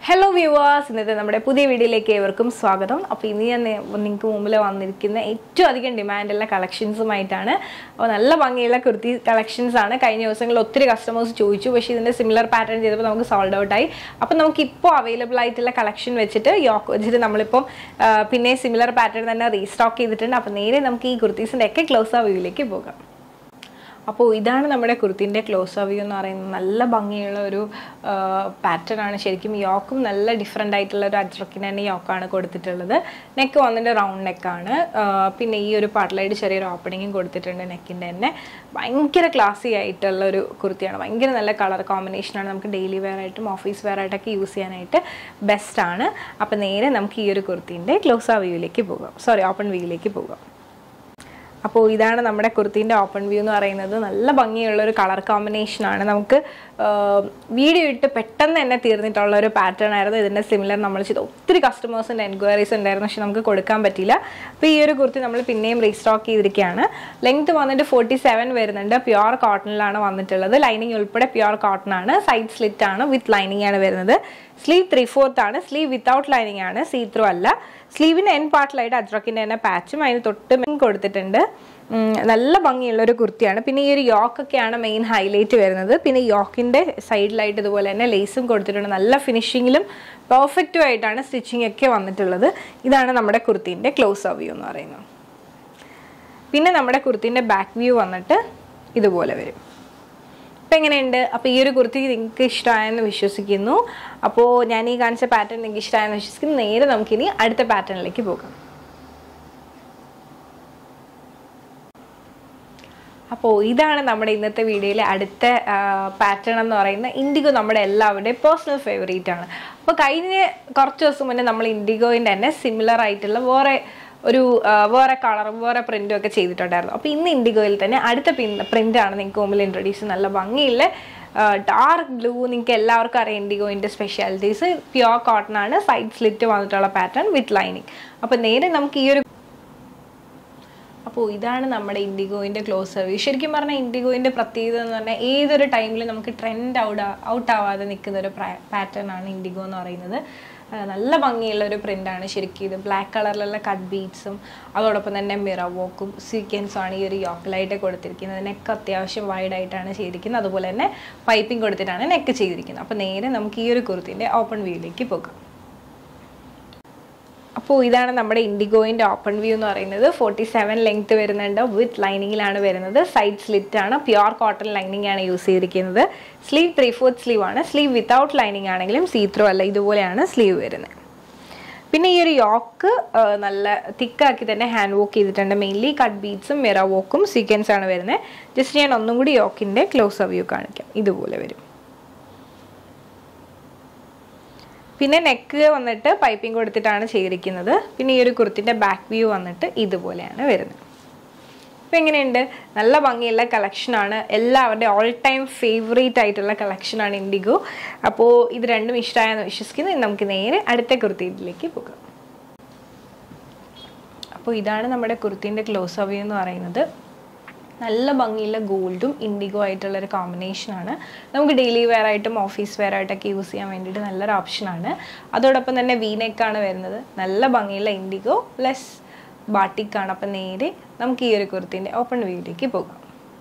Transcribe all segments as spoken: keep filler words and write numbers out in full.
Hello viewers, ഇന്നത്തെ നമ്മുടെ പുതിയ വീഡിയോയിലേക്ക് ഏവർക്കും സ്വാഗതം. അപ്പോൾ ഇനി ഞാൻ നിങ്ങൾക്ക് മുമ്പിൽ വന്നിരിക്കുന്ന ഏറ്റവും അധികം ഡിമാൻഡ് ഉള്ള കളക്ഷൻസുമായിട്ടാണ്. അപ്പോൾ നല്ല ഭംഗിയുള്ള കുർത്തി കളക്ഷൻസ് ആണ്. കഴിഞ്ഞ ദിവസങ്ങളിൽ ഒത്തിരി കസ്റ്റമേഴ്സ് ചോദിച്ചു, പക്ഷേ ഇതിന്റെ സിമിലർ പാറ്റേൺ ചെയ്തപ്പോൾ നമുക്ക് സോൾഡ് ഔട്ട് ആയി. അപ്പോൾ നമുക്ക് ഇപ്പോൾ അവൈലബിൾ ആയിട്ടുള്ള കളക്ഷൻ വെച്ചിട്ട് യോക്ക് വെച്ചിട്ട് നമ്മളിപ്പോൾ പിന്നെ സിമിലർ പാറ്റേൺ തന്നെ റീസ്റ്റോക്ക് ചെയ്തിട്ടുണ്ട്. അപ്പോൾ നേരെ നമുക്ക് ഈ കുർത്തീസിന്റെ ഒക്കെ ക്ലോസ് ആ വ്യൂയിലേക്ക് പോകാം. അപ്പോൾ ഇതാണ് നമ്മുടെ കുർത്തിൻ്റെ ക്ലോസ് ആ വ്യൂ എന്ന് പറയുന്നത്. നല്ല ഭംഗിയുള്ള ഒരു പാറ്റേൺ ആണ്. ശരിക്കും യോക്കും നല്ല ഡിഫറെൻ്റ് ആയിട്ടുള്ള ഒരു അജ്രക്കിന് തന്നെ യോക്കാണ് കൊടുത്തിട്ടുള്ളത്. നെക്ക് വന്നിട്ട് റൗണ്ട് നെക്കാണ്. പിന്നെ ഈ ഒരു പാർട്ടിലായിട്ട് ചെറിയൊരു ഓപ്പണിങ്ങും കൊടുത്തിട്ടുണ്ട് നെക്കിൻ്റെ തന്നെ. ഭയങ്കര ക്ലാസി ആയിട്ടുള്ള ഒരു കുർത്തിയാണ്. ഭയങ്കര നല്ല കളർ കോമ്പിനേഷനാണ്. നമുക്ക് ഡെയിലി വെയർ ആയിട്ടും ഓഫീസ് വെയർ ആയിട്ടൊക്കെ യൂസ് ചെയ്യാനായിട്ട് ബെസ്റ്റാണ്. അപ്പോൾ നേരെ നമുക്ക് ഈ ഒരു കുർത്തിൻ്റെ ക്ലോസ് ആ വ്യൂയിലേക്ക് പോകാം, സോറി ഓപ്പൺ വ്യൂയിലേക്ക് പോകാം. അപ്പോൾ ഇതാണ് നമ്മുടെ കുർത്തീൻ്റെ ഓപ്പൺ വ്യൂ എന്ന് പറയുന്നത്. നല്ല ഭംഗിയുള്ളൊരു കളർ കോമ്പിനേഷനാണ്. നമുക്ക് വീഡിയോ ഇട്ട് പെട്ടെന്ന് തന്നെ തീർന്നിട്ടുള്ള ഒരു പാറ്റേൺ ആയിരുന്നു. ഇതിൻ്റെ സിമിലർ നമ്മൾ ചെയ്ത് ഒത്തിരി കസ്റ്റമേഴ്സിൻ്റെ എൻക്വയറീസ് ഉണ്ടായിരുന്നു, പക്ഷെ നമുക്ക് കൊടുക്കാൻ പറ്റില്ല. അപ്പോൾ ഈ ഒരു കുർത്തി നമ്മൾ പിന്നെയും റീസ്റ്റോക്ക് ചെയ്തിരിക്കുകയാണ്. ലെങ്ത് വന്നിട്ട് ഫോർട്ടി സെവൻ വരുന്നുണ്ട്. പ്യുവർ കോട്ടണിലാണ് വന്നിട്ടുള്ളത്. ലൈനിങ് ഉൾപ്പെടെ പ്യുവർ കോട്ടൺ ആണ്. സൈഡ് സ്ലിറ്റ് ആണ്, വിത്ത് ലൈനിങ് ആണ് വരുന്നത്. സ്ലീവ് ത്രീ ഫോർത്ത് ആണ്. സ്ലീവ് വിത്തൗട്ട് ലൈനിങ് ആണ്, സീ ത്രൂ അല്ല. സ്ലീവിൻ്റെ എൻ പാർട്ടിലായിട്ട് അജ്രക്കിൻ്റെ തന്നെ പാച്ചും അതിന് തൊട്ട് മെയിൻ കൊടുത്തിട്ടുണ്ട്. നല്ല ഭംഗിയുള്ള ഒരു കുർത്തിയാണ്. പിന്നെ ഈ ഒരു യോക്കൊക്കെയാണ് മെയിൻ ഹൈലൈറ്റ് വരുന്നത്. പിന്നെ യോക്കിൻ്റെ സൈഡിലായിട്ട് ഇതുപോലെ തന്നെ ലേസും കൊടുത്തിട്ടുണ്ട്. നല്ല ഫിനിഷിങ്ങിലും പെർഫെക്റ്റും ആയിട്ടാണ് സ്റ്റിച്ചിങ് ഒക്കെ വന്നിട്ടുള്ളത്. ഇതാണ് നമ്മുടെ കുർത്തീൻ്റെ ക്ലോസ് ആ വ്യൂ എന്ന് പറയുന്നത്. പിന്നെ നമ്മുടെ കുർത്തീൻ്റെ ബാക്ക് വ്യൂ വന്നിട്ട് ഇതുപോലെ വരും. അപ്പോൾ എങ്ങനെയുണ്ട്? അപ്പോൾ ഈ ഒരു കുർത്തി നിങ്ങൾക്ക് ഇഷ്ടമായെന്ന് വിശ്വസിക്കുന്നു. അപ്പോൾ ഞാൻ ഈ കാണിച്ച പാറ്റേൺ നിങ്ങൾക്ക് ഇഷ്ടമായെന്ന് വിശ്വസിക്കുന്നു. നേരെ നമുക്കിനി അടുത്ത പാറ്റേണിലേക്ക് പോകാം. അപ്പോൾ ഇതാണ് നമ്മുടെ ഇന്നത്തെ വീഡിയോയിലെ അടുത്ത പാറ്റേൺ എന്ന് പറയുന്നത്. ഇൻഡിഗോ നമ്മുടെ എല്ലാവരുടെയും പേഴ്സണൽ ഫേവറേറ്റ് ആണ്. അപ്പോൾ കഴിഞ്ഞ കുറച്ച് ദിവസം മുന്നേ നമ്മൾ ഇൻഡിഗോയിൻ്റെ തന്നെ സിമിലർ ആയിട്ടുള്ള വേറെ ഒരു വേറെ കളറും വേറെ പ്രിൻറ്റും ഒക്കെ ചെയ്തിട്ടുണ്ടായിരുന്നു. അപ്പോൾ ഇന്ന് ഇൻഡിഗോയിൽ തന്നെ അടുത്ത പ്രിൻ്റാണ് നിങ്ങൾക്ക് മുമ്പിൽ ഇൻട്രൊഡ്യൂസ്. നല്ല ഭംഗിയുള്ള ഡാർക്ക് ബ്ലൂ. നിങ്ങൾക്ക് എല്ലാവർക്കും അറിയാം ഇൻഡിഗോയിൻ്റെ സ്പെഷ്യാലിറ്റീസ്. പ്യുവർ കോട്ടൺ ആണ്. സൈഡ് സ്ലിറ്റ് വന്നിട്ടുള്ള പാറ്റേൺ വിത്ത് ലൈനിങ്. അപ്പോൾ നേരെ നമുക്ക് ഈ ഒരു അപ്പോൾ ഇതാണ് നമ്മുടെ ഇൻഡിഗോയിൻ്റെ ക്ലോസ് വ്യൂ. ശരിക്കും പറഞ്ഞാൽ ഇൻഡിഗോയിൻ്റെ പ്രത്യേകത എന്ന് പറഞ്ഞാൽ ഏതൊരു ടൈമിലും നമുക്ക് ട്രെൻഡ് ഔട്ട് ഔട്ട് ആവാതെ നിൽക്കുന്ന ഒരു പാറ്റേൺ ആണ് ഇൻഡിഗോ എന്ന് പറയുന്നത്. നല്ല ഭംഗിയുള്ള ഒരു പ്രിൻ്റാണ് ശരിക്കും ഇത്. ബ്ലാക്ക് കളറിലുള്ള കട്ട് ബീഡ്സും അതോടൊപ്പം തന്നെ മിറർ വർക്കും സീക്വൻസും ആണ് ഈ ഒരു യോക്കിലായിട്ട് കൊടുത്തിരിക്കുന്നത്. നെക്ക് അത്യാവശ്യം വൈഡായിട്ടാണ് ചെയ്തിരിക്കുന്നത്. അതുപോലെ തന്നെ പൈപ്പിംഗ് കൊടുത്തിട്ടാണ് നെക്ക് ചെയ്തിരിക്കുന്നത്. അപ്പോൾ നേരെ നമുക്ക് ഈ ഒരു കുർത്തിൻ്റെ ഓപ്പൺ വ്യൂയിലേക്ക് പോകാം. അപ്പോൾ ഇതാണ് നമ്മുടെ ഇൻഡിഗോയിൻ്റെ ഓപ്പൺ വ്യൂ എന്ന് പറയുന്നത്. ഫോർട്ടി സെവൻ ലെങ്ത് വരുന്നുണ്ട്. വിത്ത് ലൈനിങ്ങിലാണ് വരുന്നത്. സൈഡ് സ്ലിറ്റ് ആണ്. പ്യുവർ കോട്ടൺ ലൈനിങ് ആണ് യൂസ് ചെയ്തിരിക്കുന്നത്. സ്ലീവ് ത്രീ ഫോർത്ത് സ്ലീവ് ആണ്. സ്ലീവ് വിത്തൗട്ട് ലൈനിങ് ആണെങ്കിലും സീ ത്രൂ അല്ല, ഇതുപോലെയാണ് സ്ലീവ് വരുന്നത്. പിന്നെ ഈ ഒരു യോക്ക് നല്ല തിക്കാക്കി തന്നെ ഹാൻഡ് വർക്ക് ചെയ്തിട്ടുണ്ട്. മെയിൻലി കട്ട് ബീഡ്സും മിറർ വർക്കും സീക്വൻസ് ആണ് വരുന്നത്. ജസ്റ്റ് ഞാൻ ഒന്നും കൂടി യോക്കിൻ്റെ ക്ലോസ് വ്യൂ കാണിക്കാം. ഇതുപോലെ വരും. പിന്നെ നെക്ക് വന്നിട്ട് പൈപ്പിംഗ് കൊടുത്തിട്ടാണ് ചെയ്തിരിക്കുന്നത്. പിന്നെ ഈ ഒരു കുർത്തിൻ്റെ ബാക്ക് വ്യൂ വന്നിട്ട് ഇതുപോലെയാണ് വരുന്നത്. അപ്പോൾ എങ്ങനെയുണ്ട്? നല്ല ഭംഗിയുള്ള കളക്ഷനാണ്. എല്ലാവരുടെയും ഓൾ ടൈം ഫേവറേറ്റ് ആയിട്ടുള്ള കളക്ഷനാണ് ഇൻഡിഗോ. അപ്പോൾ ഇത് രണ്ടും ഇഷ്ടമായെന്ന് വിശ്വസിക്കുന്നു. നമുക്ക് നേരെ അടുത്ത കുർത്തിയിലേക്ക് പോകാം. അപ്പോൾ ഇതാണ് നമ്മുടെ കുർത്തിൻ്റെ ക്ലോസ് വ്യൂ എന്ന് പറയുന്നത്. നല്ല ഭംഗിയുള്ള ഗോൾഡും ഇൻഡിഗോ ആയിട്ടുള്ളൊരു കോമ്പിനേഷനാണ്. നമുക്ക് ഡെയിലി വെയർ ആയിട്ടും ഓഫീസ് വെയർ ആയിട്ടൊക്കെ യൂസ് ചെയ്യാൻ വേണ്ടിയിട്ട് നല്ലൊരു ഓപ്ഷനാണ്. അതോടൊപ്പം തന്നെ വി നെക്കാണ് വരുന്നത്. നല്ല ഭംഗിയുള്ള ഇൻഡിഗോ പ്ലസ് ബാട്ടിക്കാണ്. അപ്പം നേരെ നമുക്ക് ഈ ഒരു കുർത്തിൻ്റെ ഓപ്പൺ വ്യൂയിലേക്ക് പോകാം.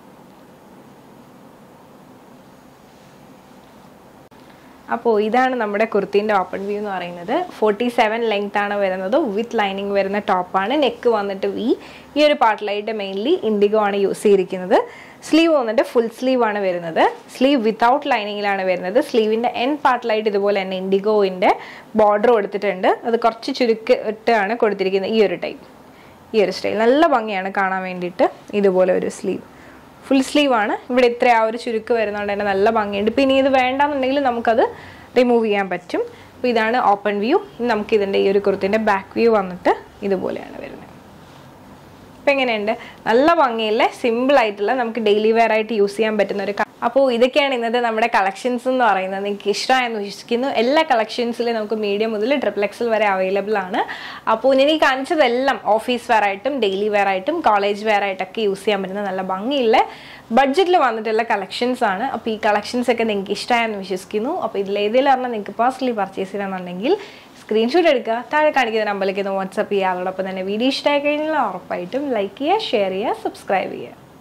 അപ്പോൾ ഇതാണ് നമ്മുടെ കുർത്തീൻ്റെ ഓപ്പൺ വ്യൂ എന്ന് പറയുന്നത്. ഫോർട്ടി സെവൻ ലെങ്ത് ആണ് വരുന്നത്. വിത്ത് ലൈനിങ് വരുന്ന ടോപ്പാണ്. നെക്ക് വന്നിട്ട് വി. ഈ ഒരു പാർട്ടിലായിട്ട് മെയിൻലി ഇൻഡിഗോ ആണ് യൂസ് ചെയ്തിരിക്കുന്നത്. സ്ലീവ് വന്നിട്ട് ഫുൾ സ്ലീവ് ആണ് വരുന്നത്. സ്ലീവ് വിത്തൗട്ട് ലൈനിങ്ങിലാണ് വരുന്നത്. സ്ലീവിൻ്റെ എൻ പാർട്ടിലായിട്ട് ഇതുപോലെ തന്നെ ഇൻഡിഗോയിൻ്റെ ബോർഡർ കൊടുത്തിട്ടുണ്ട്. അത് കുറച്ച് ചുരുക്കിട്ടാണ് കൊടുത്തിരിക്കുന്നത്. ഈ ഒരു ടൈപ്പ്, ഈ ഒരു സ്റ്റൈൽ നല്ല ഭംഗിയാണ് കാണാൻ വേണ്ടിയിട്ട്. ഇതുപോലെ ഒരു സ്ലീവ് ഫുൾ സ്ലീവ് ആണ്. ഇവിടെ ഇത്ര ആ ഒരു ചുരുക്ക് വരുന്നതുകൊണ്ട് തന്നെ നല്ല ഭംഗിയുണ്ട്. പിന്നെ ഇത് വേണ്ടാന്നുണ്ടെങ്കിൽ നമുക്കത് റിമൂവ് ചെയ്യാൻ പറ്റും. അപ്പോൾ ഇതാണ് ഓപ്പൺ വ്യൂ. നമുക്ക് ഇതിൻ്റെ ഈ ഒരു കുർത്തിൻ്റെ ബാക്ക് വ്യൂ വന്നിട്ട് ഇതുപോലെയാണ് വരുന്നത്. അപ്പോൾ എങ്ങനെയുണ്ട്? നല്ല ഭംഗിയില്ലേ, സിമ്പിൾ ആയിട്ടുള്ള നമുക്ക് ഡെയിലി വെയർ ആയിട്ട് യൂസ് ചെയ്യാൻ പറ്റുന്ന ഒരു. അപ്പോൾ ഇതൊക്കെയാണ് ഇന്നത്തെ നമ്മുടെ കളക്ഷൻസ് എന്ന് പറയുന്നത്. നിങ്ങൾക്ക് ഇഷ്ടമായെന്ന് വിശ്വസിക്കുന്നു. എല്ലാ കളക്ഷൻസിലും നമുക്ക് മീഡിയം മുതൽ ട്രിപ്പിൾ എക്സൽ വരെ അവൈലബിൾ ആണ്. അപ്പോൾ ഞാൻ ഈ കാണിച്ചതെല്ലാം ഓഫീസ് വെയർ ആയിട്ടും ഡെയിലി വെയർ ആയിട്ടും കോളേജ് വെയർ ആയിട്ടൊക്കെ യൂസ് ചെയ്യാൻ പറ്റുന്ന നല്ല ഭംഗിയുള്ള ബഡ്ജറ്റിൽ വന്നിട്ടുള്ള കളക്ഷൻസ് ആണ്. അപ്പോൾ ഈ കളക്ഷൻസ് ഒക്കെ നിങ്ങൾക്ക് ഇഷ്ടമായെന്ന് വിശ്വസിക്കുന്നു. അപ്പോൾ ഇതിലേതെങ്കിലും പറഞ്ഞാൽ നിങ്ങൾക്ക് പേഴ്സണലി പർച്ചേസ് ചെയ്യണമെന്നുണ്ടെങ്കിൽ സ്ക്രീൻഷോട്ട് എടുക്കുക, താഴെ കാണിക്കുന്ന നമ്പറിലേക്ക് ഒന്ന് വാട്സപ്പ് ചെയ്യുക. അതോടൊപ്പം തന്നെ വീഡിയോ ഇഷ്ടമായി കഴിഞ്ഞാൽ ഉറപ്പായിട്ടും ലൈക്ക് ചെയ്യുക, ഷെയർ ചെയ്യുക, സബ്സ്ക്രൈബ് ചെയ്യുക.